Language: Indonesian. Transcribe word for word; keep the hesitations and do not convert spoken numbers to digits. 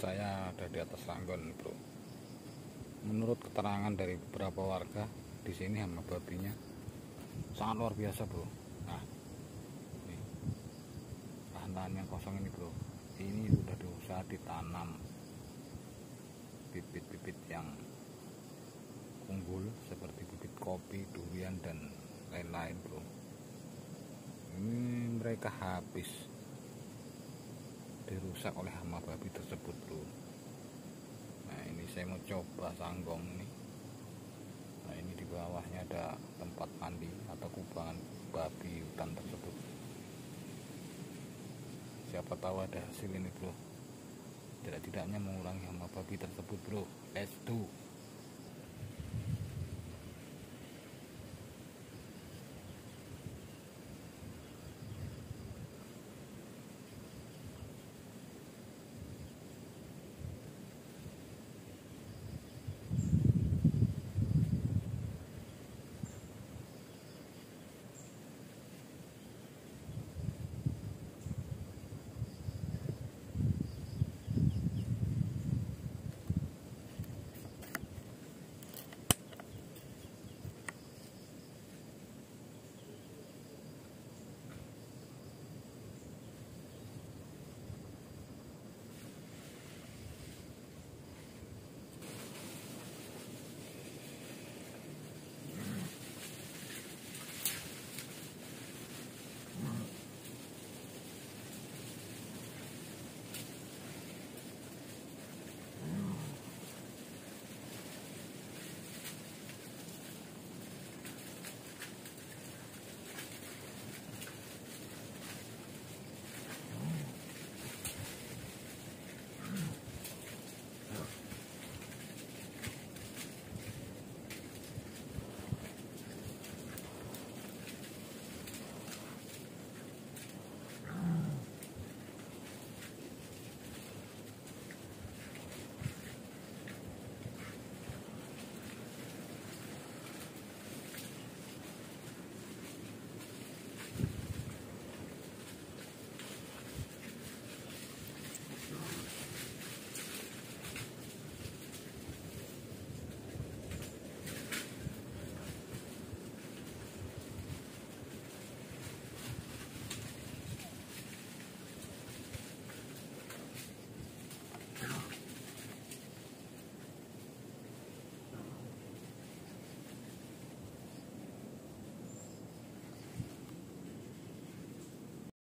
Saya ada di atas Ranggon, bro. Menurut keterangan dari beberapa warga di sini, hama babinya sangat luar biasa, bro. Nah, ini lahan-lahan yang kosong ini, bro, ini sudah diusaha ditanam bibit-bibit yang unggul seperti bibit kopi, durian, dan lain-lain, bro. Ini mereka habis dirusak oleh hama babi tersebut, bro. Nah, ini saya mau coba sanggong ini. Nah, ini di bawahnya ada tempat mandi atau kubangan babi hutan tersebut. Siapa tahu ada hasil ini, bro. Tidak-tidaknya mengurangi hama babi tersebut, bro. Let's do.